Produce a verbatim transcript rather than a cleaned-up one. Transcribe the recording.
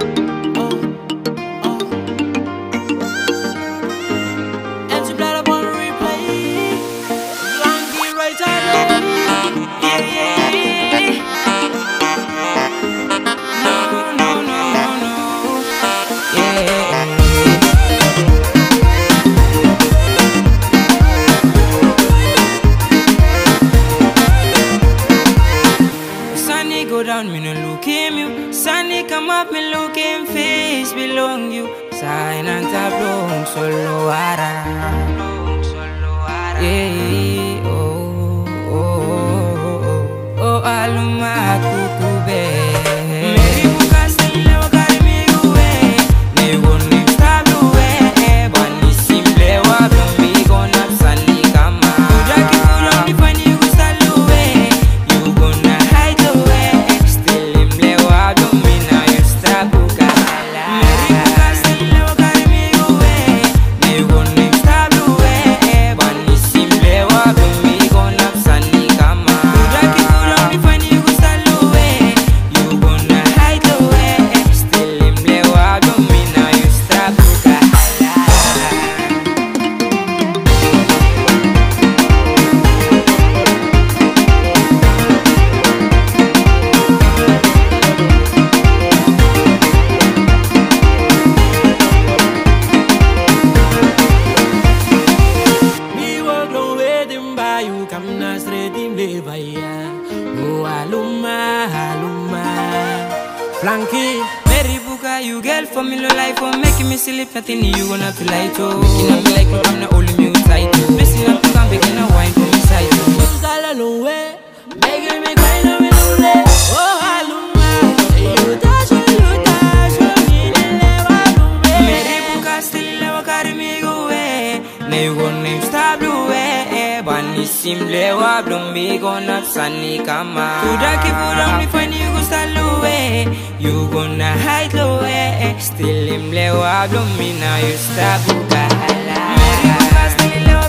Go down, me no look him you. Sunny come up, me look him face belong you. Sign and tableau, solo ara. Yeah, oh, oh, oh, oh, oh, aluma kukube. Meri buka stile wakari miguwe. Ne woni stabluwe. Bani simple wa blombi gonna sunny kama. Kujaki kura ni fani gustaluwe. You gonna hide away. Oh, aluma, aluma. Flanky, Mary Buka, you girl for me, no life for making me sleep. Nothing you gonna have to lie to. Making me like I'm not only me tight. Messing up to come begin a wine from inside. Who's all alone way? Making me cry no me no. Oh, aluma, you touch me, you touch me, never aluma. Mary Buka still never carry me away. Never gonna stop the way. Bani simple wa blombi gonna sunny kama. Kudaki pura mi fani gustaluwe. You gonna hide away. Still imle wa blombi na you stop buka hala. Meri buka still